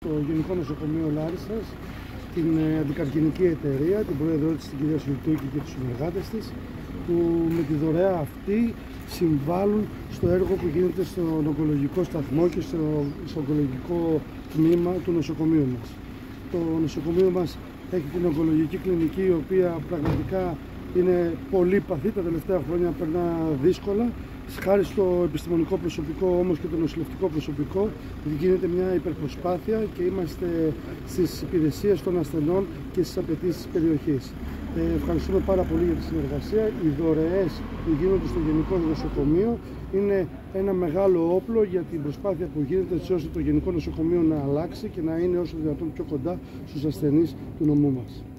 στο Γενικό Νοσοκομείο Λάρισσας, την αντικαρκινική εταιρεία, την πρόεδρό της, την κυρία Σουλτούκη και τους συνεργάτες της, που με τη δωρεά αυτή συμβάλλουν στο έργο που γίνεται στον ογκολογικό σταθμό και στο ογκολογικό τμήμα του νοσοκομείου μας. Το νοσοκομείο μας έχει την ογκολογική κλινική, η οποία πραγματικά είναι πολύ παθή, τα τελευταία χρόνια περνά δύσκολα. Χάρη στο επιστημονικό προσωπικό όμως και το νοσηλευτικό προσωπικό γίνεται μια υπερπροσπάθεια και είμαστε στις υπηρεσίες των ασθενών και στις απαιτήσεις της περιοχής. Ευχαριστούμε πάρα πολύ για τη συνεργασία. Οι δωρεές που γίνονται στο Γενικό Νοσοκομείο είναι ένα μεγάλο όπλο για την προσπάθεια που γίνεται έτσι ώστε το Γενικό Νοσοκομείο να αλλάξει και να είναι όσο δυνατόν πιο κοντά στους ασθενείς του νομού μας.